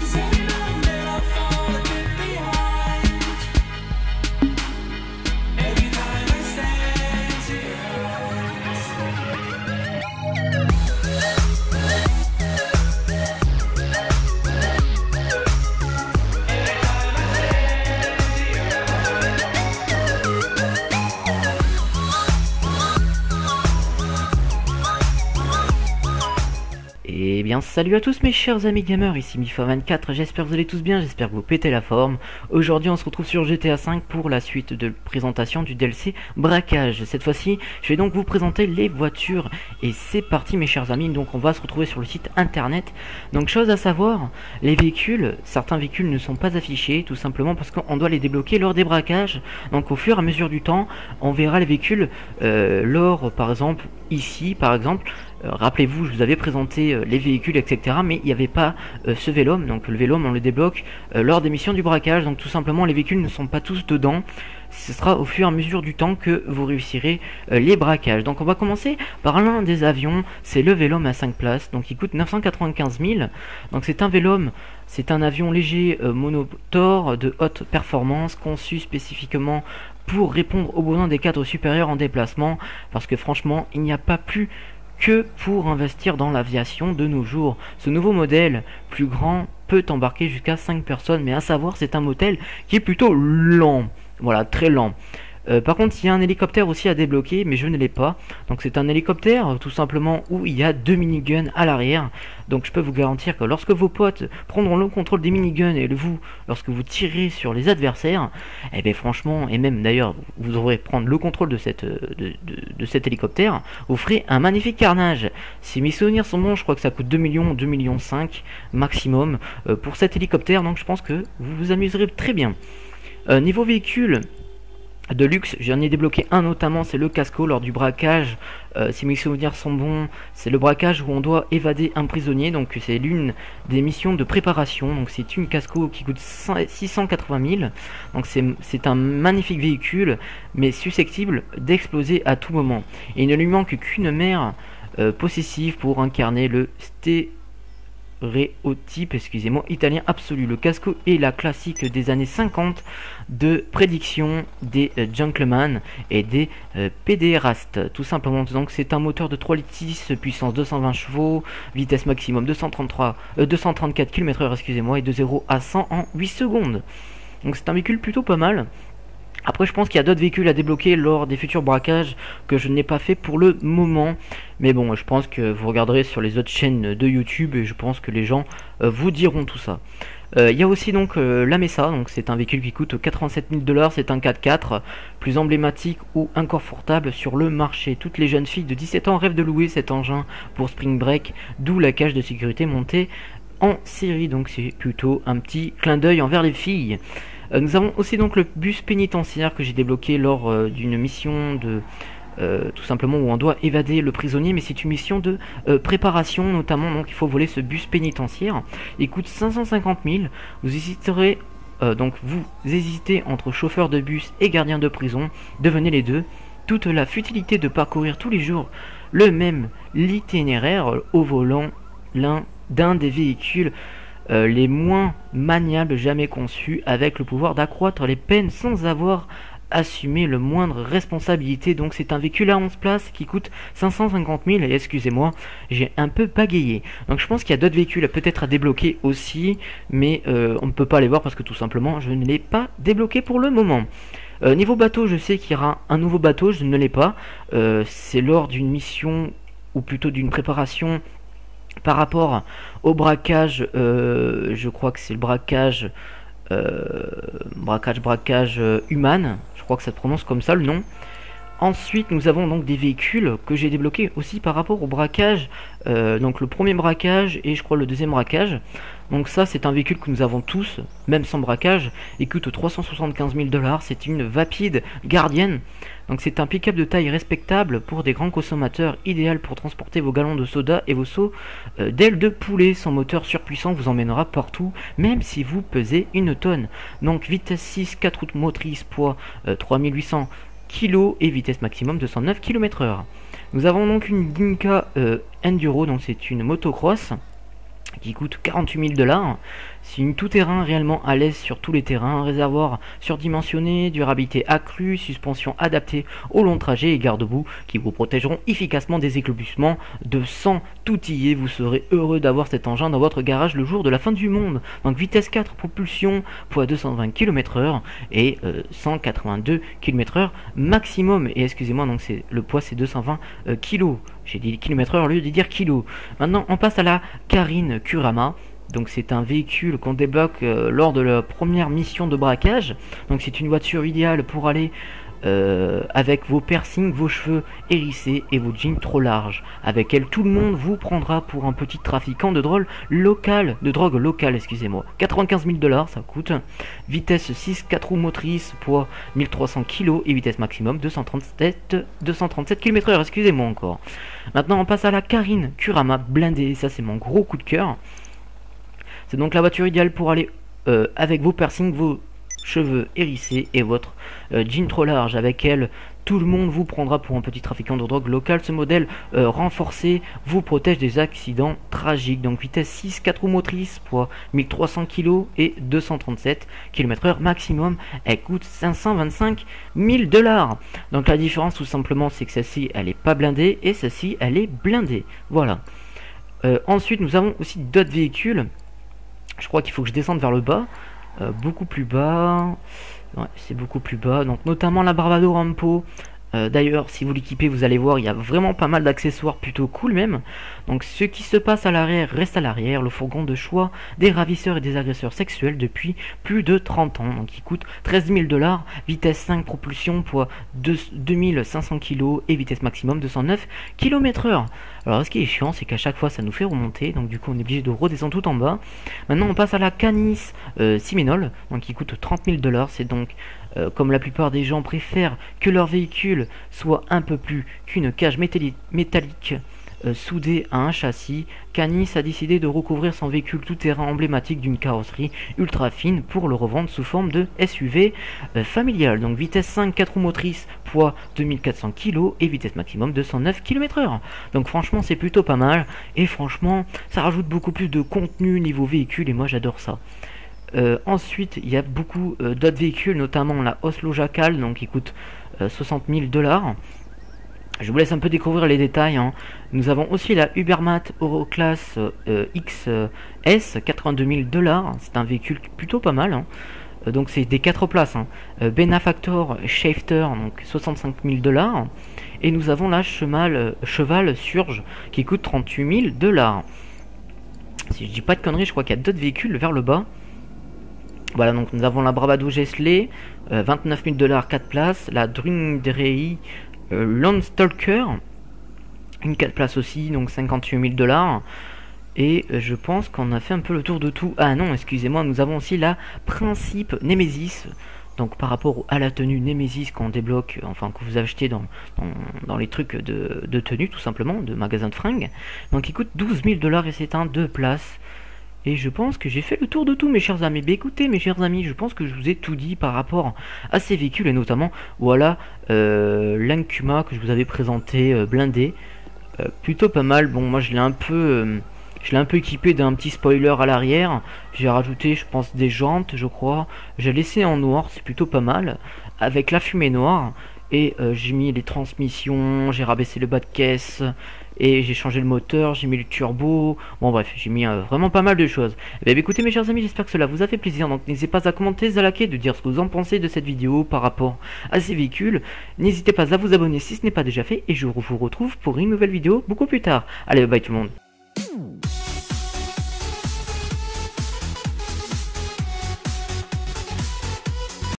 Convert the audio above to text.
Eh bien salut à tous mes chers amis gamers, ici Mifa24, j'espère que vous allez tous bien, j'espère que vous pétez la forme. Aujourd'hui on se retrouve sur GTA V pour la suite de présentation du DLC braquage. Cette fois-ci je vais donc vous présenter les voitures et c'est parti mes chers amis. Donc on va se retrouver sur le site internet. Donc chose à savoir, les véhicules, certains véhicules ne sont pas affichés tout simplement parce qu'on doit les débloquer lors des braquages. Donc au fur et à mesure du temps on verra les véhicules lors par exemple ici par exemple. Rappelez-vous, je vous avais présenté les véhicules, etc. Mais il n'y avait pas ce Vélome. Donc le Vélome, on le débloque lors des missions du braquage. Donc tout simplement, les véhicules ne sont pas tous dedans. Ce sera au fur et à mesure du temps que vous réussirez les braquages. Donc on va commencer par l'un des avions. C'est le Vélome à 5 places. Donc il coûte 995 000. Donc c'est un Vélome. C'est un avion léger monotor de haute performance conçu spécifiquement pour répondre aux besoins des cadres supérieurs en déplacement. Parce que franchement, il n'y a pas plus que pour investir dans l'aviation de nos jours. Ce nouveau modèle plus grand peut embarquer jusqu'à 5 personnes, mais à savoir c'est un modèle qui est plutôt lent, voilà, très lent. Par contre il y a un hélicoptère aussi à débloquer, mais je ne l'ai pas. Donc c'est un hélicoptère tout simplement où il y a 2 miniguns à l'arrière. Donc je peux vous garantir que lorsque vos potes prendront le contrôle des miniguns et lorsque vous tirez sur les adversaires, et bien franchement, et même d'ailleurs vous devrez prendre le contrôle de cet hélicoptère, vous ferez un magnifique carnage. Si mes souvenirs sont bons, je crois que ça coûte 2 millions, 2 millions 5 maximum pour cet hélicoptère. Donc je pense que vous vous amuserez très bien. Niveau véhicule de luxe, j'en ai débloqué un notamment, c'est le casco lors du braquage. Si mes souvenirs sont bons, c'est le braquage où on doit évader un prisonnier. Donc c'est l'une des missions de préparation. Donc c'est une casco qui coûte 680 000. Donc c'est un magnifique véhicule, mais susceptible d'exploser à tout moment. Et il ne lui manque qu'une mère possessive pour incarner le stéréotype, excusez-moi, italien absolu. Le casco est la classique des années 50 de prédiction des gentlemen et des pédérastes, tout simplement. Donc c'est un moteur de 3,6 litres, puissance 220 chevaux, vitesse maximum 234 km/h, excusez-moi, et de 0 à 100 en 8 secondes. Donc c'est un véhicule plutôt pas mal. Après je pense qu'il y a d'autres véhicules à débloquer lors des futurs braquages que je n'ai pas fait pour le moment. Mais bon, je pense que vous regarderez sur les autres chaînes de YouTube et je pense que les gens vous diront tout ça. Il y a aussi donc la Mesa, donc c'est un véhicule qui coûte 87 000 $, c'est un 4x4, plus emblématique ou inconfortable sur le marché. Toutes les jeunes filles de 17 ans rêvent de louer cet engin pour Spring Break, d'où la cage de sécurité montée en série. Donc c'est plutôt un petit clin d'œil envers les filles. Nous avons aussi donc le bus pénitentiaire que j'ai débloqué lors d'une mission de tout simplement où on doit évader le prisonnier, mais c'est une mission de préparation notamment. Donc il faut voler ce bus pénitentiaire. Il coûte 550 000. Vous hésiterez vous hésitez entre chauffeur de bus et gardien de prison. Devenez les deux. Toute la futilité de parcourir tous les jours le même itinéraire au volant d'un des véhicules les moins maniables jamais conçus, avec le pouvoir d'accroître les peines sans avoir assumé le moindre responsabilité. Donc c'est un véhicule à 11 places qui coûte 550 000 et excusez-moi, j'ai un peu bégayé. Donc je pense qu'il y a d'autres véhicules peut-être à débloquer aussi, mais on ne peut pas les voir parce que tout simplement je ne l'ai pas débloqué pour le moment. Niveau bateau, je sais qu'il y aura un nouveau bateau, je ne l'ai pas. C'est lors d'une mission ou plutôt d'une préparation par rapport au braquage, je crois que c'est le braquage humain, je crois que ça se prononce comme ça le nom. Ensuite nous avons donc des véhicules que j'ai débloqués aussi par rapport au braquage, donc le premier braquage et je crois le deuxième braquage. Donc ça c'est un véhicule que nous avons tous, même sans braquage, et coûte 375 000 $. C'est une Vapide Guardian. Donc c'est un pick-up de taille respectable pour des grands consommateurs, idéal pour transporter vos gallons de soda et vos seaux d'ailes de poulet. Son moteur surpuissant vous emmènera partout, même si vous pesez 1 tonne. Donc vitesse 6, 4 roues motrices, poids 3800 kg et vitesse maximum 209 km/h. Nous avons donc une Dinka Enduro, donc c'est une motocross qui coûte 48 000 $. C'est une tout-terrain réellement à l'aise sur tous les terrains, réservoir surdimensionné, durabilité accrue, suspension adaptée au long trajet et garde-boue qui vous protégeront efficacement des éclabussements de sang outillé. Vous serez heureux d'avoir cet engin dans votre garage le jour de la fin du monde. Donc vitesse 4, propulsion, poids 220 km/h et 182 km/h maximum. Et excusez-moi, donc le poids c'est 220 kg. J'ai dit km/h au lieu de dire kilo. Maintenant on passe à la Carine Kurama. Donc c'est un véhicule qu'on débloque lors de la première mission de braquage. Donc c'est une voiture idéale pour aller avec vos piercings, vos cheveux hérissés et vos jeans trop larges. Avec elle, tout le monde vous prendra pour un petit trafiquant de drogue locale, excusez-moi. 95 000 $, ça coûte. Vitesse 6, 4 roues motrices, poids 1300 kg et vitesse maximum 237 km/h, excusez-moi encore. Maintenant on passe à la Carine Kurama blindée, ça c'est mon gros coup de cœur. C'est donc la voiture idéale pour aller avec vos piercings, vos cheveux hérissés et votre jean trop large. Avec elle, tout le monde vous prendra pour un petit trafiquant de drogue local. Ce modèle renforcé vous protège des accidents tragiques. Donc vitesse 6, 4 roues motrices, poids 1300 kg et 237 km/h maximum. Elle coûte 525 000 $. Donc la différence tout simplement c'est que celle-ci elle est pas blindée et celle-ci elle est blindée. Voilà. Ensuite nous avons aussi d'autres véhicules. Je crois qu'il faut que je descende vers le bas, beaucoup plus bas, ouais, c'est beaucoup plus bas, donc notamment la Bravado Rampo. D'ailleurs, si vous l'équipez, vous allez voir, il y a vraiment pas mal d'accessoires plutôt cool même. Donc ce qui se passe à l'arrière reste à l'arrière, le fourgon de choix des ravisseurs et des agresseurs sexuels depuis plus de 30 ans. Donc il coûte 13 000 $, vitesse 5, propulsion, poids 2500 kg et vitesse maximum 209 km/h. Alors ce qui est chiant, c'est qu'à chaque fois ça nous fait remonter, donc du coup on est obligé de redescendre tout en bas. Maintenant on passe à la Canis Siménol, donc qui coûte 30 000 $. C'est donc comme la plupart des gens préfèrent que leur véhicule soit un peu plus qu'une cage métallique soudée à un châssis, Canis a décidé de recouvrir son véhicule tout-terrain emblématique d'une carrosserie ultra fine pour le revendre sous forme de SUV familial. Donc vitesse 5, 4 roues motrices, poids 2400 kg et vitesse maximum 209 km/h. Donc franchement c'est plutôt pas mal et franchement ça rajoute beaucoup plus de contenu niveau véhicule et moi j'adore ça. Ensuite, il y a beaucoup d'autres véhicules, notamment la Oslo Jackal, donc qui coûte 60 000 $. Je vous laisse un peu découvrir les détails. Hein. Nous avons aussi la Ubermat Euroclass XS, 82 000 $. C'est un véhicule plutôt pas mal. Hein. Donc c'est des 4 places. Hein. Benefactor Shafter, donc 65 000 $. Et nous avons la Cheval Surge qui coûte 38 000 $. Si je dis pas de conneries, je crois qu'il y a d'autres véhicules vers le bas. Voilà, donc nous avons la Bravado Gesley, 29 000 $, 4 places, la Drundrey Landstalker, une 4 places aussi, donc 58 000 $. Et je pense qu'on a fait un peu le tour de tout. Ah non, excusez-moi, nous avons aussi la Principe Nemesis. Donc par rapport à la tenue Nemesis qu'on débloque, enfin que vous achetez dans les trucs de tenue tout simplement, de magasin de fringues. Donc il coûte 12 000 $ et c'est un 2 places. Et je pense que j'ai fait le tour de tout mes chers amis. Bah écoutez mes chers amis, je pense que je vous ai tout dit par rapport à ces véhicules. Et notamment, voilà, l'Ancuma que je vous avais présenté blindé. Plutôt pas mal, bon moi je l'ai un peu équipé d'un petit spoiler à l'arrière. J'ai rajouté je pense des jantes je crois. J'ai laissé en noir, c'est plutôt pas mal. Avec la fumée noire. Et j'ai mis les transmissions, j'ai rabaissé le bas de caisse, et j'ai changé le moteur, j'ai mis le turbo, bon bref, j'ai mis vraiment pas mal de choses. Et bien écoutez mes chers amis, j'espère que cela vous a fait plaisir, donc n'hésitez pas à commenter, à liker, de dire ce que vous en pensez de cette vidéo par rapport à ces véhicules. N'hésitez pas à vous abonner si ce n'est pas déjà fait, et je vous retrouve pour une nouvelle vidéo beaucoup plus tard. Allez, bye bye tout le monde.